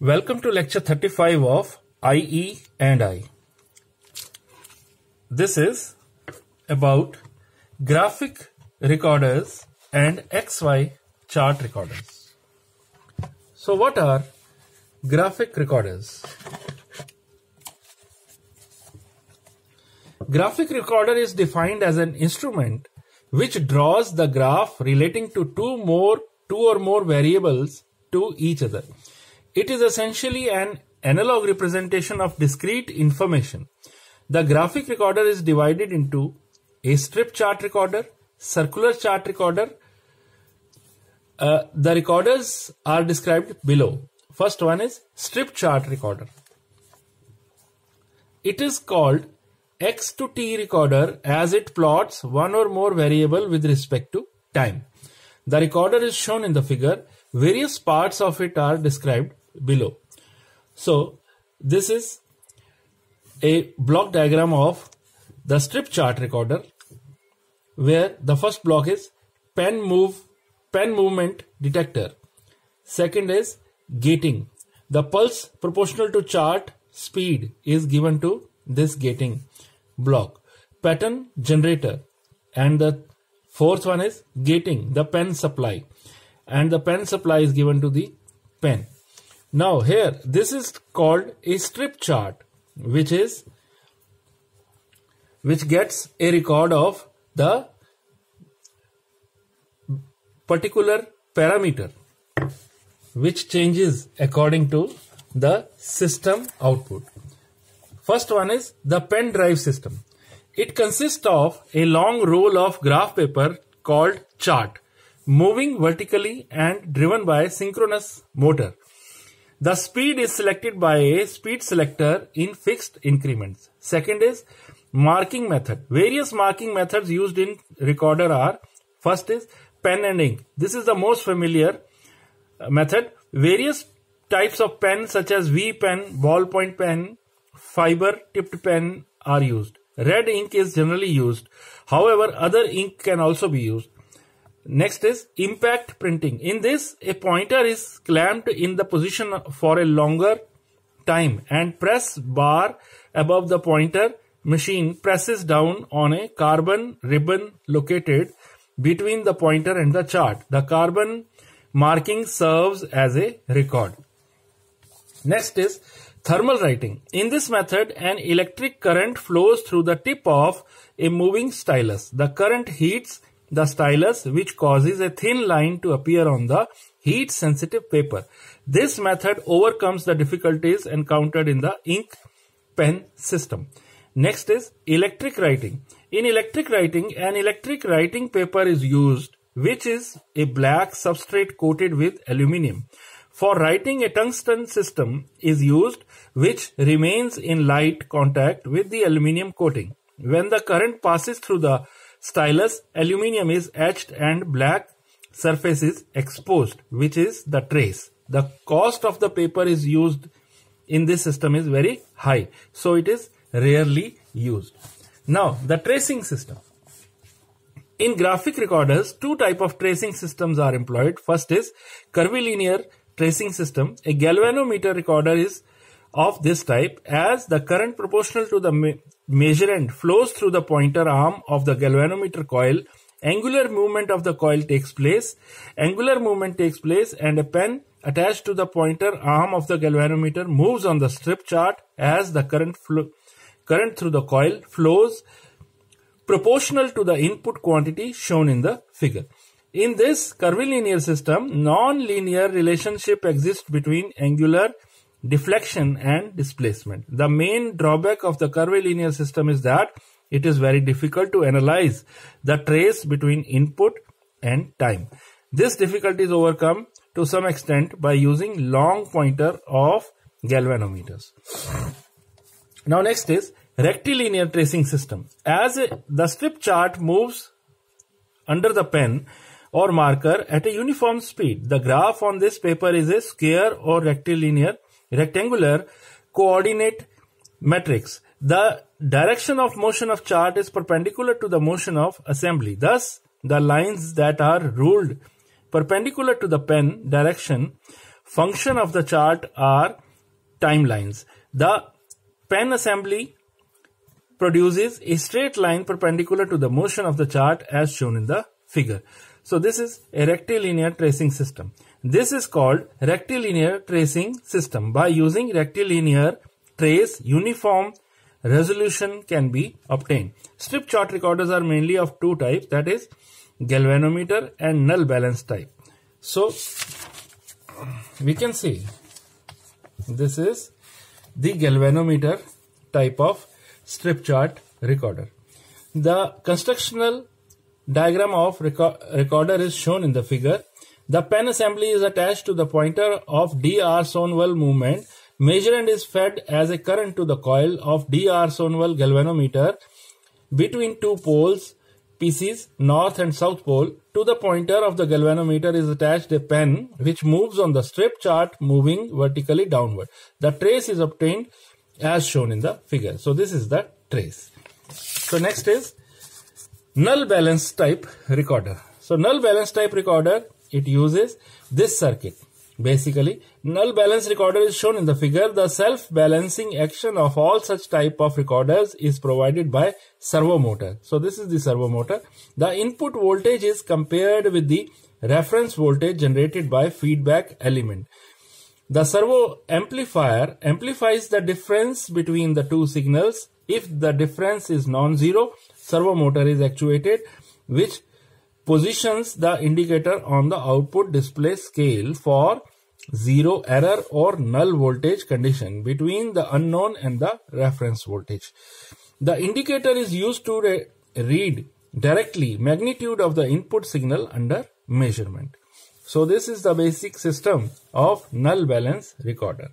Welcome to lecture 35 of IE and I. This is about graphic recorders and XY chart recorders. So what are graphic recorders? Graphic recorder is defined as an instrument which draws the graph relating to two or more variables to each other. It is essentially an analog representation of discrete information. The graphic recorder is divided into a strip chart recorder, circular chart recorder. The recorders are described below. First one is strip chart recorder. It is called X to T recorder as it plots one or more variable with respect to time. The recorder is shown in the figure. Various parts of it are described below. So this is a block diagram of the strip chart recorder, where the first block is pen movement detector. Second is gating. The pulse proportional to chart speed is given to this gating block. Pattern generator. And the fourth one is gating, the pen supply. And the pen supply is given to the pen. Now here, this is called a strip chart, which gets a record of the particular parameter, which changes according to the system output. First one is the pen drive system. It consists of a long roll of graph paper called chart, moving vertically and driven by a synchronous motor. The speed is selected by a speed selector in fixed increments. Second is marking method. Various marking methods used in recorder are: first is pen and ink. This is the most familiar method. Various types of pen such as V pen, ballpoint pen, fiber tipped pen are used. Red ink is generally used. However, other ink can also be used. Next is impact printing. In this, a pointer is clamped in the position for a longer time, and press bar above the pointer machine presses down on a carbon ribbon located between the pointer and the chart. The carbon marking serves as a record. Next is thermal writing. In this method, an electric current flows through the tip of a moving stylus. The current heats the stylus, which causes a thin line to appear on the heat sensitive paper. This method overcomes the difficulties encountered in the ink pen system. Next is electric writing. In electric writing, an electric writing paper is used, which is a black substrate coated with aluminium. For writing, a tungsten system is used, which remains in light contact with the aluminium coating. When the current passes through the stylus, aluminium is etched and black surface is exposed, which is the trace. The cost of the paper is used in this system is very high, so it is rarely used. Now, the tracing system. In graphic recorders, two types of tracing systems are employed. First is curvilinear tracing system. A galvanometer recorder is of this type. As the current proportional to the measurand flows through the pointer arm of the galvanometer coil, angular movement of the coil takes place. Angular movement takes place and a pen attached to the pointer arm of the galvanometer moves on the strip chart as the current through the coil flows proportional to the input quantity shown in the figure. In this curvilinear system, non-linear relationship exists between angular deflection and displacement. The main drawback of the curvilinear system is that it is very difficult to analyze the trace between input and time. This difficulty is overcome to some extent by using long pointer of galvanometers. Now next is rectilinear tracing system. As the strip chart moves under the pen or marker at a uniform speed, the graph on this paper is a square or rectangular coordinate matrix. The direction of motion of chart is perpendicular to the motion of assembly. Thus, the lines that are ruled perpendicular to the pen direction function of the chart are timelines. The pen assembly produces a straight line perpendicular to the motion of the chart as shown in the figure. So this is a rectilinear tracing system. This is called rectilinear tracing system. By using rectilinear trace, uniform resolution can be obtained. Strip chart recorders are mainly of two types, that is galvanometer and null balance type. So we can see this is the galvanometer type of strip chart recorder. The constructional diagram of recorder is shown in the figure. The pen assembly is attached to the pointer of D.R. Sonwell movement. Measurement is fed as a current to the coil of D.R. Sonwell galvanometer between two poles pieces, north and south pole. To the pointer of the galvanometer is attached a pen which moves on the strip chart moving vertically downward. The trace is obtained as shown in the figure. So this is the trace. So next is null balance type recorder. So null balance type recorder, it uses this circuit. Basically, null balance recorder is shown in the figure. The self-balancing action of all such type of recorders is provided by servo motor. So this is the servo motor. The input voltage is compared with the reference voltage generated by feedback element. The servo amplifier amplifies the difference between the two signals. If the difference is non-zero, servo motor is actuated, which positions the indicator on the output display scale for zero error or null voltage condition between the unknown and the reference voltage. The indicator is used to read directly magnitude of the input signal under measurement. So this is the basic system of null balance recorder.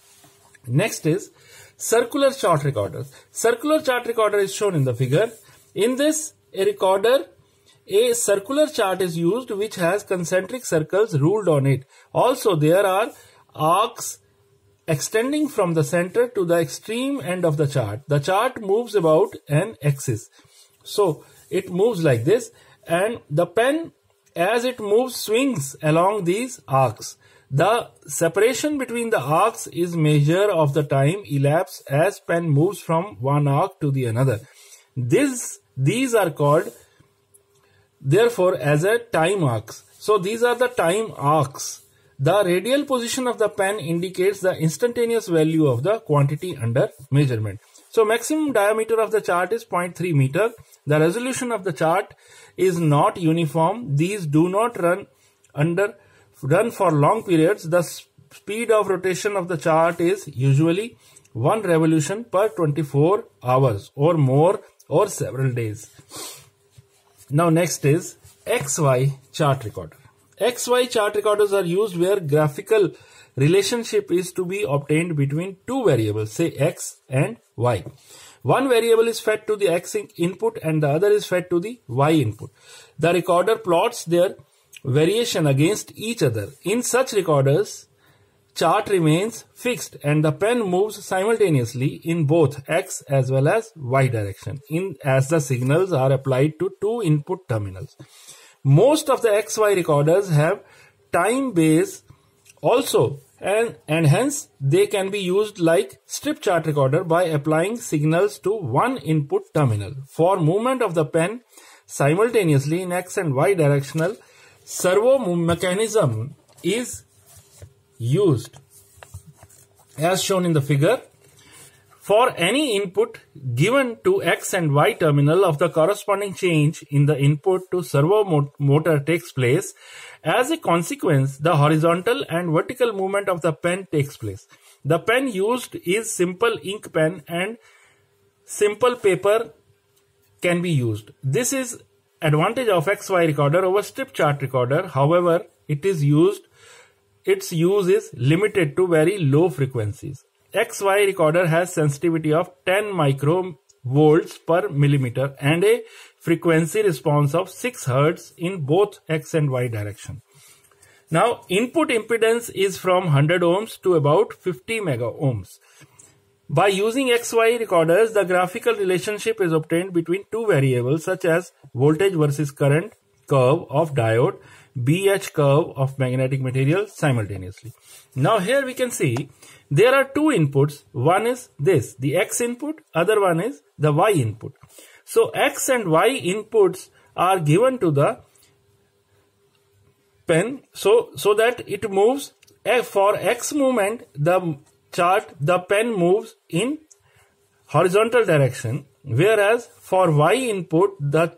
Next is circular chart recorder. Circular chart recorder is shown in the figure. In this recorder, a circular chart is used which has concentric circles ruled on it. Also, there are arcs extending from the center to the extreme end of the chart. The chart moves about an axis. So, it moves like this, and the pen as it moves swings along these arcs. The separation between the arcs is measure of the time elapsed as pen moves from one arc to the another. These are called therefore as a time arcs. So these are the time arcs. The radial position of the pen indicates the instantaneous value of the quantity under measurement. So maximum diameter of the chart is 0.3 meter. The resolution of the chart is not uniform. These do not run for long periods. The speed of rotation of the chart is usually 1 revolution per 24 hours or more or several days. Now next is XY chart recorder. XY chart recorders are used where graphical relationship is to be obtained between two variables, say X and Y. One variable is fed to the X input and the other is fed to the Y input. The recorder plots their variation against each other. In such recorders, chart remains fixed and the pen moves simultaneously in both X as well as Y direction as the signals are applied to two input terminals. Most of the XY recorders have time base also and hence they can be used like strip chart recorder by applying signals to one input terminal. For movement of the pen simultaneously in X and Y directional, servo mechanism is used as shown in the figure. For any input given to X and Y terminal of the corresponding change in the input to servo motor takes place. As a consequence, the horizontal and vertical movement of the pen takes place. The pen used is simple ink pen and simple paper can be used. This is advantage of XY recorder over strip chart recorder. However, its use is limited to very low frequencies. XY recorder has sensitivity of 10 microvolts per millimeter and a frequency response of 6 Hz in both X and Y direction. Now, input impedance is from 100 ohms to about 50 mega ohms. By using XY recorders, the graphical relationship is obtained between two variables such as voltage versus current curve of diode, BH curve of magnetic material simultaneously. Now here we can see there are two inputs. One is this, the X input, other one is the Y input. So X and Y inputs are given to the pen so that it moves. For X movement, the pen moves in horizontal direction, whereas for Y input,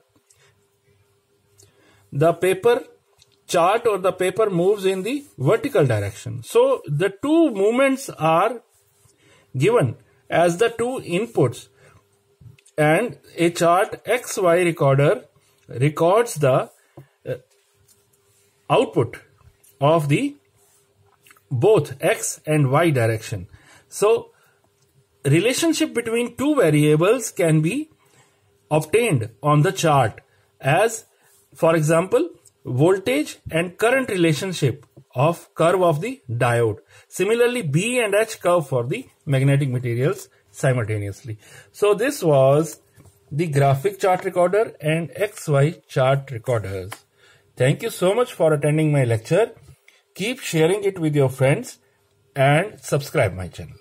the paper chart or the paper moves in the vertical direction. So the two movements are given as the two inputs, and a chart XY recorder records the output of the both X and Y direction. So relationship between two variables can be obtained on the chart, as for example voltage and current relationship of curve of the diode. Similarly, B and H curve for the magnetic materials simultaneously. So this was the graphic chart recorder and XY chart recorders. Thank you so much for attending my lecture. Keep sharing it with your friends and subscribe my channel.